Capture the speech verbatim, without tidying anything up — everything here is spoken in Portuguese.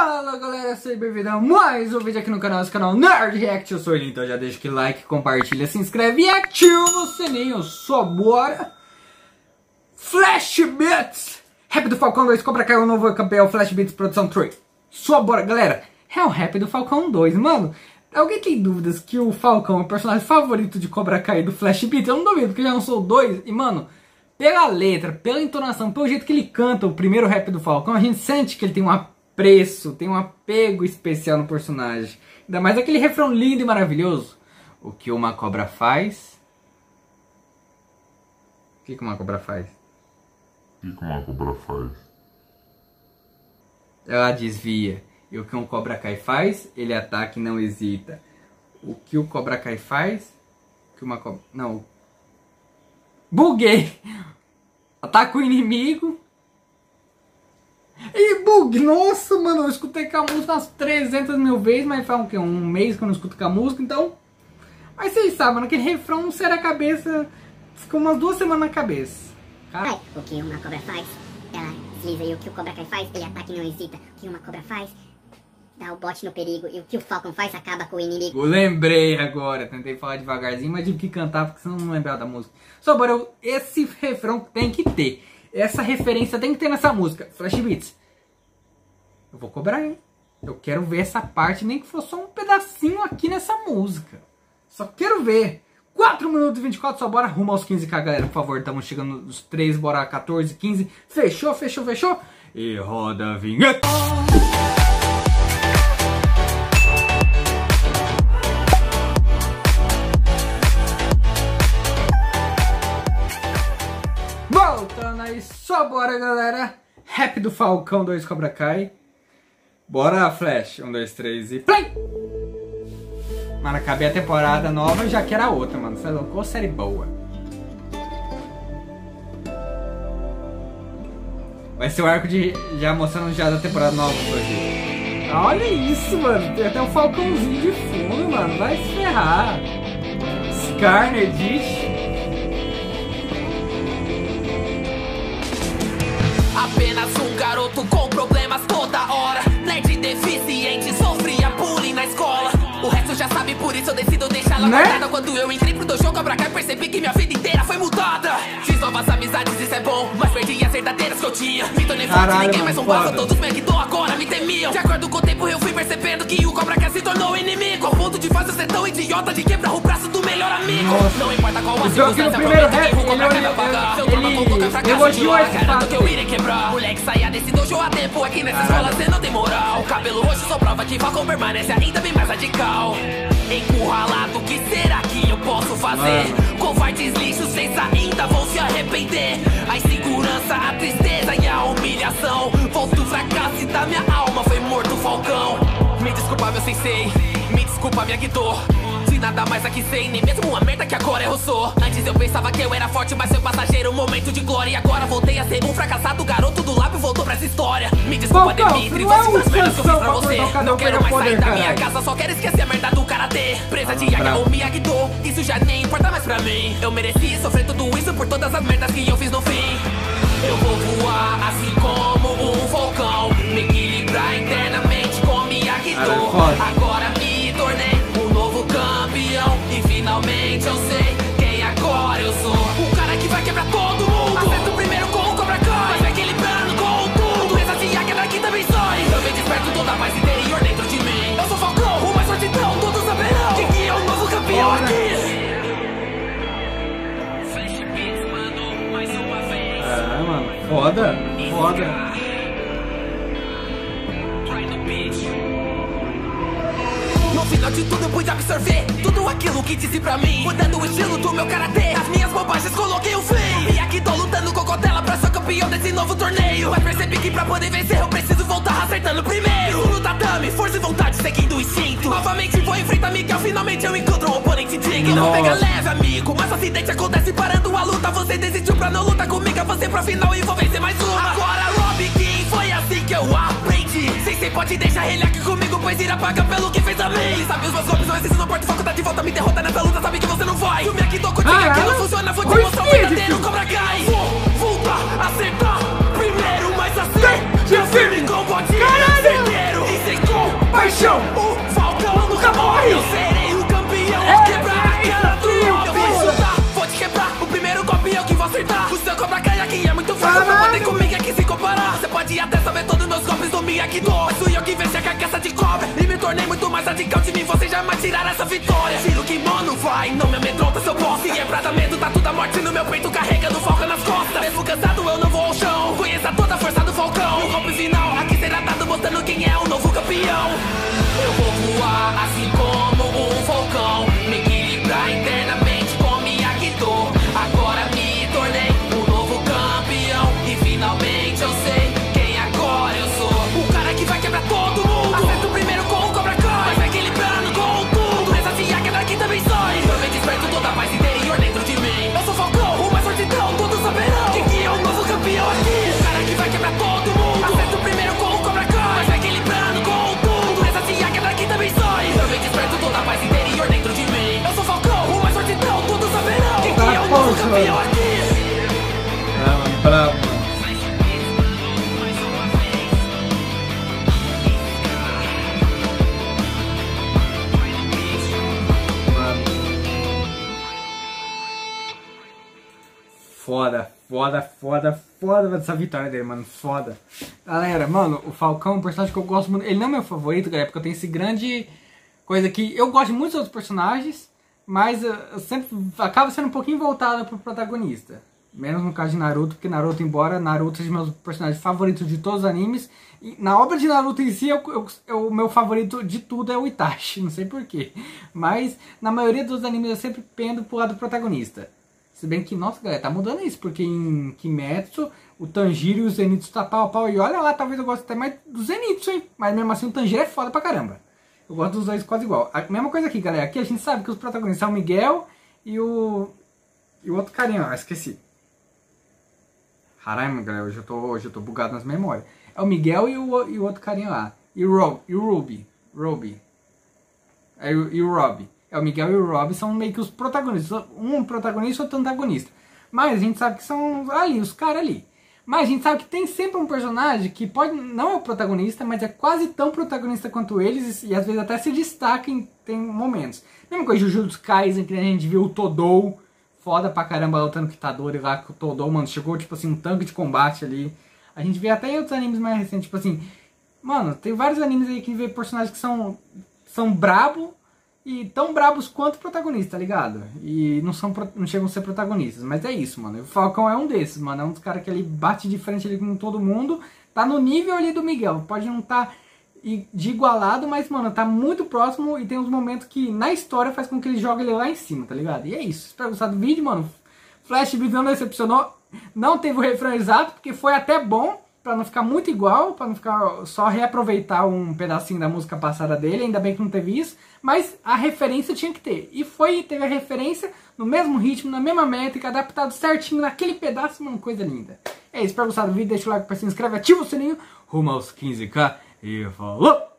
Fala galera, seja bem-vindo a mais um vídeo aqui no canal, esse canal Nerd React. Eu sou ele, então já deixa aquele like, compartilha, se inscreve e ativa o sininho. Só bora! Flash Beats! Rap do Falcão dois, Cobra Kai, o novo campeão, Flash Beats Produção três. Só bora, galera! É o rap do Falcão dois, mano. Alguém tem dúvidas que o Falcão é o personagem favorito de Cobra Kai do Flash Beats? Eu não duvido, porque já não sou dois. E mano, pela letra, pela entonação, pelo jeito que ele canta o primeiro rap do Falcão, a gente sente que ele tem um apreço, tem um apego especial no personagem. Ainda mais aquele refrão lindo e maravilhoso. O que uma cobra faz? O que uma cobra faz? O que uma cobra faz? Ela desvia. E o que um Cobra Kai faz? Ele ataca e não hesita. O que o Cobra Kai faz? O que uma cobra... Não. Buguei! Ataca o inimigo. E bug! Nossa, mano, eu escutei com a música umas trezentas mil vezes, mas faz um, que, um mês que eu não escuto com a música, então... Mas vocês sabem, mano, aquele refrão não sai da cabeça, ficou umas duas semanas na cabeça. Cara? O que uma cobra faz, ela desliza, e o que o Cobra Kai faz, ele ataca e não hesita. O que uma cobra faz, dá o bote no perigo, e o que o Falcon faz, acaba com o inimigo. Eu lembrei agora, tentei falar devagarzinho, mas tive que cantar porque senão não lembrava da música. Só bora, eu, esse refrão tem que ter. Essa referência tem que ter nessa música. Flash Beats. Eu vou cobrar, hein? Eu quero ver essa parte, nem que fosse só um pedacinho aqui nessa música. Só quero ver. quatro minutos e vinte e quatro, só bora rumo aos quinze k, galera. Por favor, estamos chegando nos três, bora quatorze, quinze. Fechou, fechou, fechou. E roda a vinheta. Voltando aí, só bora, galera. Rap do Falcão dois, Cobra Kai. Bora, Flash. um, dois, três e play! Mano, acabei a temporada nova e já quero a outra, mano. Você loucou, série boa. Vai ser o arco de já mostrando já da temporada nova hoje. Olha isso, mano. Tem até um Falcãozinho de fundo, mano. Vai se ferrar. Skarner, Dish. Apenas um garoto com problemas toda hora. Nerd deficiente, sofria bullying na escola. O resto já sabe, por isso eu decido deixá-la né? guardada. Quando eu entrei pro dojo Cobra Kai, percebi que minha vida inteira foi mudada. Fiz novas amizades, isso é bom, mas perdi as verdadeiras que eu tinha. Me tornei forte, ninguém mais zombava, todos meio que tô agora me temiam. De acordo com o tempo eu fui percebendo que o Cobra Kai se tornou inimigo, ao ponto de fazer ser tão idiota de quebrar o braço do melhor amigo. Nossa. Não importa qual a circunstância, prometo que o Cobra Kai vai pagar. Se eu tornar com qualquer fracasso de hora, garanto que eu irei quebrar. Moleque, saia desse dojo a tempo, aqui nessa escola cê não tem moral. Cabelo roxo só prova que Falcon permanece ainda bem mais radical. Encurralado, o que será que eu posso fazer? Mano. Covardes lixos, vocês ainda vão se arrepender. A insegurança, a tristeza e a humilhação. Volto fracasso e da minha alma foi morto o Falcão. Me desculpa, meu sensei, me desculpa, minha Guido. Se nada mais aqui sei, nem mesmo uma merda que agora eu sou. Antes eu pensava que eu era forte, mas foi passageiro, um momento de glória. E agora voltei a ser um fracassado, garoto do lábio voltou pra essa história. Me desculpa, Demitri, todas as merdas que eu fiz pra você. Não quero mais sair da minha casa, só quero esquecer a merda do karatê. Presa de Yaga ou Miyagi-Do, isso já nem importa mais pra mim. Eu mereci sofrer tudo isso por todas as merdas que eu fiz no fim. Eu vou voar assim como um falcão, me equilibrar internamente com Miyagi-Do. Agora me tornei um novo campeão e finalmente eu sei quem agora eu sou. O cara que vai quebrar todo mundo. Acerto primeiro com o Cobra Kai, vai equilibrando com tudo. Presa de Yaga daqui também sai. Eu venho desperto toda a paz interior dentro de mim. Eu sou Falcão, o mais forte então, todos saberão que que é o novo campeão aqui. Flash Beats, mano, mais uma vez. É, mano, foda, foda. No final de tudo eu pude absorver tudo aquilo que disse pra mim, mudando o estilo do meu karatê. As minhas bobagens coloquei o fim. E aqui tô lutando com Codela pra ser campeão desse novo torneio. Mas percebi que pra poder vencer eu preciso voltar acertando primeiro. No tatame, força e vontade seguindo o instinto. Novamente vou enfrentar Miguel, finalmente eu encontro um oponente digno. Não pega leve, amigo, mas o acidente acontece parando a luta. Você desistiu pra não lutar comigo, eu vou ser pro final e vou vencer mais uma. Agora Robbie King, foi assim que eu aprendi. Sensei pode deixar ele aqui comigo, pois irá pagar pelo que fez a mim. Ele sabe os meus golpes, não existe, não importa o foco, tá de volta, me derrota nessa luta, sabe que você não vai. O Miyagi-Do contigo que não funciona, vou te mostrar o verdadeiro Cobra Kai. Vou voltar, acertar primeiro, mas assim, eu firme com o bote certeiro. chão. O Falcão nunca morre. Eu serei o campeão. Vou quebrar a cara do eu vou chutar, vou te quebrar. O primeiro golpe eu que vou acertar. O seu Cobra Kai aqui é muito fraco pra poder comigo aqui se comparar. Você pode até saber todos meus golpes do Miyagi-Do, mas fui eu que venci a carcaça de cobra e me tornei muito mais radical. De mim você jamais tirar essa vitória. Tira o kimono, vai, não me amedronta seu boss. Se é pra dar medo, tá tudo a morte no meu peito, carregando Falcão nas costas. Mesmo cansado eu não vou ao chão, conheça toda a força do Falcão. O golpe final aqui será dado mostrando quem é o novo campeão. Eu vou voar assim como um falcão, me equilibrar internamente com Miyagi-Do. Agora me tornei um novo campeão e finalmente eu sei quem agora eu sou. O cara que vai quebrar todo mundo. Acerta o primeiro com o Cobra Kai, mas vai equilibrando com tudo. Essa tia quebra aqui também sai. Eu me desperto toda a paz interior dentro de mim. Eu sou Falcão, o mais fortidão, todos saberão quem que é o novo campeão aqui. O cara que vai quebrar todo mundo. Acerta o primeiro com o Cobra Kai, mas vai equilibrando com tudo. Essa tia quebra aqui também sai. Eu me desperto toda a paz interior dentro de mim. Eu sou Falcão, o mais fortidão, todos saberão quem que é o novo campeão aqui. Ah, mano, bravo, mano. Foda, foda, foda, foda essa vitória dele, mano, foda. Galera, mano, o Falcão é um personagem que eu gosto muito. Ele não é meu favorito, galera, porque eu tenho esse grande coisa que eu gosto muito dos outros personagens, mas eu, eu sempre acabo sendo um pouquinho voltado pro protagonista. Menos no caso de Naruto, porque Naruto, embora Naruto seja meus personagens favoritos de todos os animes, e na obra de Naruto em si, eu, eu, eu, o meu favorito de tudo é o Itachi, não sei porquê. Mas na maioria dos animes eu sempre pendo pro lado do protagonista. Se bem que, nossa, galera, tá mudando isso, porque em Kimetsu, o Tanjiro e o Zenitsu tá pau a pau. E olha lá, talvez eu goste até mais do Zenitsu, hein? Mas mesmo assim o Tanjiro é foda pra caramba. Eu gosto dos dois quase igual. A mesma coisa aqui, galera. Aqui a gente sabe que os protagonistas são o Miguel e o... E o outro carinha, ó, esqueci. Caramba, galera, hoje eu tô, hoje eu tô bugado nas memórias. É o Miguel e o, e o outro carinha lá. E o, Rob, e o Ruby. Ruby. É, e o Rob. É, o Miguel e o Rob são meio que os protagonistas. Um protagonista e outro antagonista. Mas a gente sabe que são ali, os caras ali. Mas a gente sabe que tem sempre um personagem que pode não é o protagonista, mas é quase tão protagonista quanto eles. E, e às vezes até se destaca em tem momentos. Mesma coisa de Jujutsu Kaisen, que a gente viu o Todou. Foda pra caramba lutando com o Itadori lá, que o Todou, mano, chegou tipo assim, um tanque de combate ali. A gente vê até em outros animes mais recentes, tipo assim... Mano, tem vários animes aí que vê personagens que são, são brabo e tão brabos quanto o protagonista, tá ligado? E não, são, não chegam a ser protagonistas, mas é isso, mano. O Falcão é um desses, mano. É um dos caras que ele bate de frente ali com todo mundo. Tá no nível ali do Miguel. Pode não estar de igualado, mas, mano, tá muito próximo e tem uns momentos que na história faz com que ele jogue ele lá em cima, tá ligado? E é isso. Espero gostar do vídeo, mano. Flash Beat não decepcionou. Não teve o refrão exato, porque foi até bom. Pra não ficar muito igual, pra não ficar só reaproveitar um pedacinho da música passada dele, ainda bem que não teve isso, mas a referência tinha que ter. E foi, teve a referência no mesmo ritmo, na mesma métrica, adaptado certinho naquele pedaço, uma coisa linda. É isso, espero gostar do vídeo, deixa o like, se inscreve, ativa o sininho, rumo aos quinze k e falou!